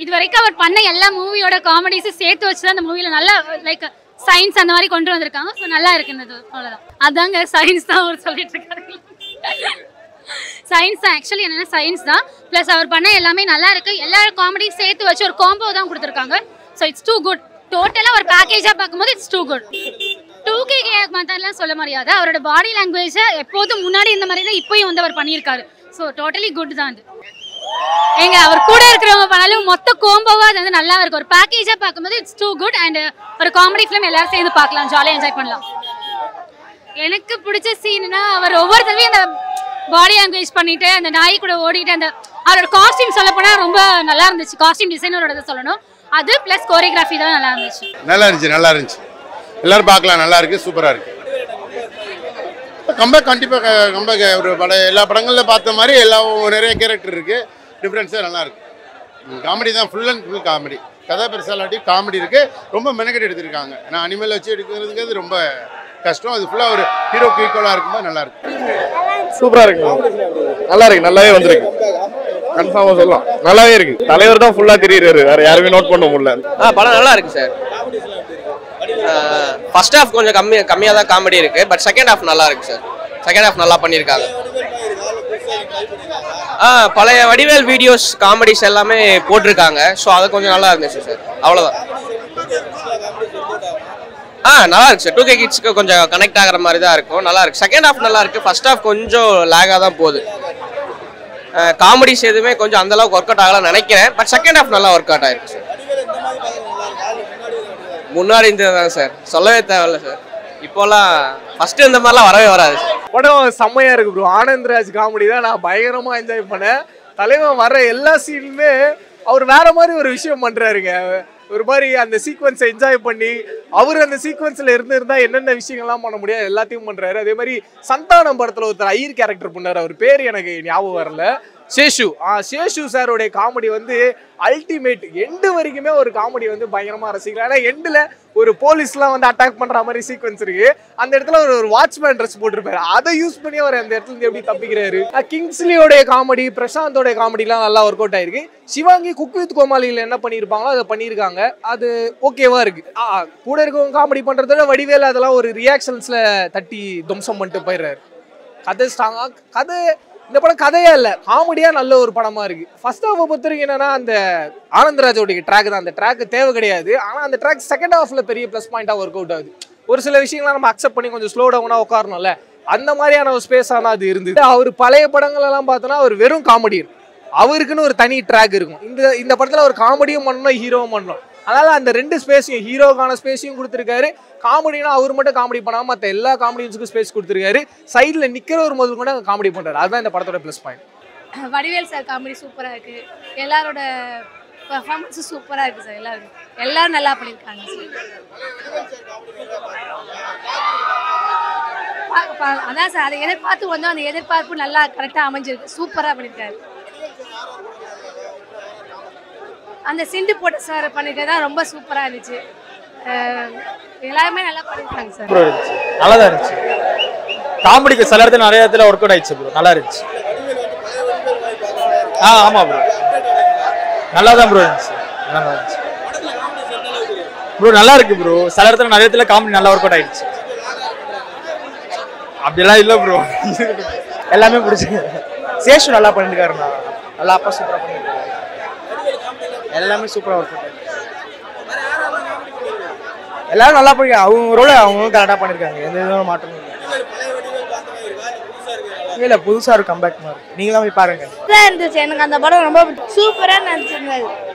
இது வரைக்கும் அவர் பண்ண எல்லா மூவியோட காமெடிஸும் சேர்த்து வச்சு தான் அந்த மூவியில் நல்லா லைக் சயின்ஸ் அந்த மாதிரி கொண்டு வந்திருக்காங்க. ஸோ நல்லா இருக்குன்னு அவ்வளோதான். அதாங்க சயின்ஸ் தான் அவர் சொல்லிட்டு இருக்காரு. சயின்ஸ் தான் ஆக்சுவலி என்னென்னா சயின்ஸ் தான். ப்ளஸ் அவர் பண்ண எல்லாமே நல்லா இருக்குது. எல்லா காமெடியும் சேர்த்து வச்சு ஒரு காம்போ தான் கொடுத்துருக்காங்க. So it's too good. டோட்டலாக ஒரு பேக்கேஜாக பார்க்கும்போது இட்ஸ் டூ குட். 2K மாதிரிலாம் சொல்ல முடியாது. அவரோட பாடி லாங்குவேஜை எப்போதும் முன்னாடி இந்த மாதிரி தான் இப்போயும் வந்து அவர் பண்ணியிருக்காரு. ஸோ டோட்டலி குட் தான் அது. எங்க அவர் கூட இருக்கிறவங்க பண்ணாலும் மொத்த கோம்போவா அது வந்து நல்லா இருக்கும். ஒரு பேக்கேஜாக பார்க்கும்போது இட்ஸ் டூ குட். அண்ட் ஒரு காமெடி ஃபிலிம் எல்லாரும் சேர்ந்து பார்க்கலாம், ஜாலியாக என்ஜாய் பண்ணலாம். எனக்கு பிடிச்ச சீன்னா அவர் ஒவ்வொரு தடவையும் அந்த பாடி லாங்குவேஜ் பண்ணிட்டு அந்த நாய் கூட ஓடிட்டு அந்த அவரோட காஸ்டியூம் சொல்ல போனால் ரொம்ப நல்லா இருந்துச்சு. காஸ்டியூம் டிசைனரோட சொல்லணும். அது ப்ளஸ் கோரியோகிராஃபி தான் நல்லா இருந்துச்சு. நல்லா இருந்துச்சு. எல்லாரும் பார்க்கலாம். நல்லா இருக்கு, சூப்பரா இருக்கு. கம்பேக் கண்டிப்பாக கம்பேக் ஒரு எல்லா படங்களில் பார்த்த மாதிரி நிறைய கேரக்டர் இருக்கு. டிஃப்ரென்ஸாக நல்லா இருக்கு. காமெடி தான், ஃபுல் அண்ட் ஃபுல் காமெடி. கதை பெருசாலாட்டி காமெடி இருக்கு. ரொம்ப மெனக்கெட்டு எடுத்திருக்காங்க. நான் அனிமல் வச்சு எடுக்கிறதுக்கு ரொம்ப கஷ்டம். அது ஃபுல்லாக ஒரு ஹீரோக்கு ஈக்குவலாக இருக்கும்போது நல்லா இருக்கு. சூப்பராக இருக்கு. நல்லா இருக்கு. நல்லாவே வந்திருக்கு. கன்ஃபார்மாக சொல்லலாம். நல்லாவே இருக்கு. தலைவர் தான் ஃபுல்லாக தெரியுறாரு. வேற யாருமே நோட் பண்ண முடியல. படம் நல்லா இருக்கு சார். ஃபர்ஸ்ட் ஹாஃப் கொஞ்சம் கம்மியாக தான் காமெடி இருக்கு. பட் செகண்ட் ஹாஃப் நல்லா இருக்கு சார். செகண்ட் ஹாஃப் நல்லா பண்ணியிருக்காங்க. பழைய வடிவேல் வீடியோஸ் காமெடிஸ் எல்லாமே போட்டிருக்காங்க. ஸோ அது கொஞ்சம் நல்லா இருந்துச்சு சார். அவ்வளோதான். நல்லா இருக்கு சார். 2K கிட்ஸ்க்கு கொஞ்சம் கனெக்ட் ஆகிற மாதிரி தான் இருக்கும். நல்லா இருக்கு. செகண்ட் ஹாஃப் நல்லா இருக்கு. ஃபர்ஸ்ட் ஹாஃப் கொஞ்சம் லேகாக தான் போகுது. காமெடிஸ் எதுவுமே கொஞ்சம் அந்த அளவுக்கு ஒர்க் அவுட் ஆகலாம்னு நினைக்கிறேன். பட் செகண்ட் ஹாஃப் நல்லா ஒர்க் அவுட் ஆயிருக்கு சார். முன்னாடி இருந்ததுதான் சார், சொல்லவே தேவையில்ல சார். இப்போலாம் ஃபர்ஸ்ட் இந்த மாதிரிலாம் வரவே வராது சார். படம் செம்மையா இருக்கு ப்ரோ. ஆனந்த்ராஜ் காமெடி தான் நான் பயங்கரமா என்ஜாய் பண்ணேன். தலைவன் வர்ற எல்லா சீனுமே அவர் வேற மாதிரி ஒரு விஷயம் பண்றாருங்க. ஒரு மாதிரி அந்த சீக்வன்ஸை என்ஜாய் பண்ணி அவர் அந்த சீக்வன்ஸ்ல இருந்தா என்னென்ன விஷயங்கள்லாம் பண்ண முடியாது எல்லாத்தையும் பண்றாரு. அதே மாதிரி சந்தானம் படத்துல ஒருத்தர் ஐயர் கேரக்டர் பண்ணாரு. அவர் பேர் எனக்கு ஞாபகம் வரல. சேஷு சாரோடைய காமெடி வந்து அல்டிமேட். எண்டு வரைக்குமே ஒரு காமெடி வந்து பயங்கரமா ரசிக்கலாம். ஏன்னா எண்டுல ஒரு போலீஸ்லாம் வந்து அட்டாக் பண்ற மாதிரி சீக்வன்ஸ் இருக்கு. அந்த இடத்துல ஒரு வாட்ச்மேன் ட்ரெஸ் போட்டிருப்பாரு. அதை யூஸ் பண்ணி அவர் அந்த இடத்துல இருந்து எப்படி தப்பிக்கிறாரு. கிங்ஸ்லியோடைய காமெடி, பிரசாந்தோடைய காமெடிலாம் நல்லா ஒர்க் அவுட் ஆயிருக்கு. சிவாங்கி குக் வித் கோமாளியில் என்ன பண்ணியிருப்பாங்களோ அதை பண்ணியிருக்காங்க. அது ஓகேவா இருக்கு. கூட இருக்கவங்க காமெடி பண்றதோட வடிவேல அதெல்லாம் ஒரு ரியாக்ஷன்ஸ்ல தட்டி துவம்சம் பண்ணிட்டு போயிடுறாரு. கதை ஸ்ட்ராங்கா, கதை இந்த படம் கதையா இல்ல, காமெடியா நல்ல ஒரு படமா இருக்கு. ஃபர்ஸ்ட் ஹாஃப் பொறுத்த வரைக்கும் என்னன்னா அந்த ஆனந்தராஜோடைய ட்ராக் தான். அந்த ட்ராக் தேவை கிடையாது. ஆனா அந்த ட்ராக் செகண்ட் ஹாஃப்ல பெரிய பிளஸ் பாயிண்டா ஒர்க் அவுட் ஆகுது. ஒரு சில விஷயங்கள்லாம் நம்ம அக்செப்ட் பண்ணி கொஞ்சம் ஸ்லோ டவுனா உட்காரணும்ல, அந்த மாதிரியான ஒரு ஸ்பேஸ் ஆனா அது இருந்தது. அவர் பழைய படங்கள் எல்லாம் பார்த்தோன்னா அவர் வெறும் காமெடியன். அவருக்குன்னு ஒரு தனி ட்ராக் இருக்கும். இந்த படத்துல ஒரு காமெடியும் பண்ணணும், ஹீரோவும் பண்ணணும். அதனால அந்த ரெண்டு ஸ்பேஸையும், ஹீரோக்கான ஸ்பேஸையும் கொடுத்துருக்காரு. காமெடினா அவர் மட்டும் காமெடி பண்ணாம மற்ற எல்லா காமெடியன்ஸுக்கும் ஸ்பேஸ் கொடுத்துருக்காரு. சைடில் நிற்கிறவர் முதல் கூட காமெடி பண்ணுறாரு. அதுதான் இந்த படத்தோட plus point. Vadivel sir comedy சூப்பராக இருக்குது. எல்லாரோட பர்ஃபார்மன்ஸும் சூப்பராக இருக்குது சார். எல்லாரும் நல்லா பண்ணியிருக்காங்க சார். அதான் சார், அதை எதிர்பார்த்து வந்தோம். அந்த எதிர்பார்ப்பு நல்லா கரெக்டாக அமைஞ்சிருக்கு. சூப்பராக பண்ணியிருக்காரு. அந்த சிண்டு போட்ட சார் பண்ணிருக்கிறது தான் ரொம்ப சூப்பராக இருந்துச்சு. எல்லாருமே நல்லா பண்ணிருக்காங்க சார். நல்லா தான் இருந்துச்சு. காமெடிக்கு சில இடத்துல நிறைய இடத்துல ஒர்க் அவுட் ஆயிடுச்சு ப்ரோ. நல்லா இருந்துச்சு. ஆமா ப்ரோ, நல்லா தான் ப்ரோ இருந்துச்சு. நல்லா இருந்துச்சு ப்ரோ. நல்லா இருக்கு ப்ரோ. சில இடத்துல நிறைய இடத்துல காமெடி நல்லா ஒர்க் அவுட் ஆயிடுச்சு. அப்படியெல்லாம் இல்லை ப்ரோ. எல்லாமே பிடிச்சி. சேஷு நல்லா பண்ணிருக்காருண்ணா. நல்லா அப்பா சூப்பராக பண்ணிருக்காரு. எல்லாமே சூப்பராக ஒர்க் அவுட். எல்லாரும் நல்லா போய் அவங்க ரோல அவங்க கரெக்டாக பண்ணியிருக்காங்க. எந்த விதமான மாற்றமும் இல்லை. புதுசாக ஒரு கம்பேக் மாதிரி நீங்களாம் போய் பாருங்க. இருந்துச்சு. எனக்கு அந்த படம் ரொம்ப சூப்பராக நினச்சிருந்தது.